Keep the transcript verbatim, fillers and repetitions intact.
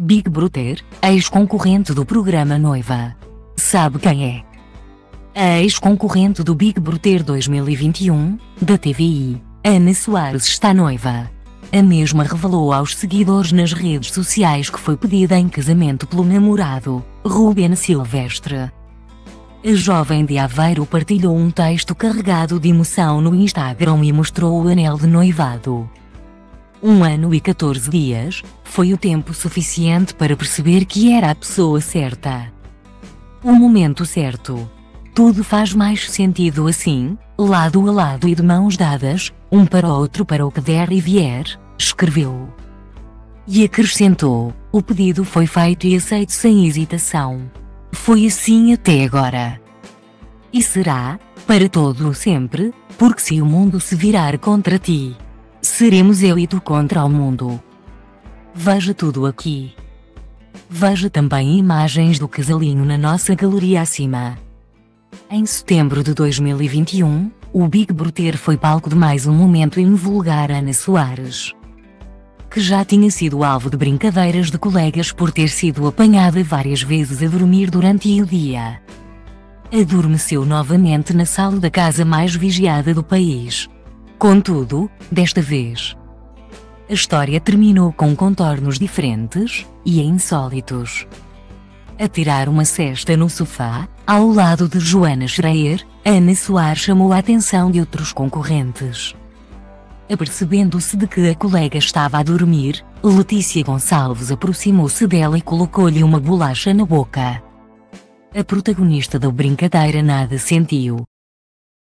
Big Brother, ex-concorrente do programa Noiva. Sabe quem é? A ex-concorrente do Big Brother dois mil e vinte e um, da T V I, Ana Soares, está noiva. A mesma revelou aos seguidores nas redes sociais que foi pedida em casamento pelo namorado, Rubén Silvestre. A jovem de Aveiro partilhou um texto carregado de emoção no Instagram e mostrou o anel de noivado. Um ano e quatorze dias, foi o tempo suficiente para perceber que era a pessoa certa. O momento certo. Tudo faz mais sentido assim, lado a lado e de mãos dadas, um para o outro para o que der e vier, escreveu. E acrescentou, o pedido foi feito e aceito sem hesitação. Foi assim até agora. E será, para todo o sempre, porque se o mundo se virar contra ti, seremos eu e tu contra o mundo. Veja tudo aqui. Veja também imagens do casalinho na nossa galeria acima. Em setembro de dois mil e vinte e um, o Big Brother foi palco de mais um momento invulgar Ana Soares, que já tinha sido alvo de brincadeiras de colegas por ter sido apanhada várias vezes a dormir durante o dia. Adormeceu novamente na sala da casa mais vigiada do país. Contudo, desta vez, a história terminou com contornos diferentes e insólitos. A tirar uma cesta no sofá, ao lado de Joana Schreier, Ana Soares chamou a atenção de outros concorrentes. Apercebendo-se de que a colega estava a dormir, Letícia Gonçalves aproximou-se dela e colocou-lhe uma bolacha na boca. A protagonista da brincadeira nada sentiu,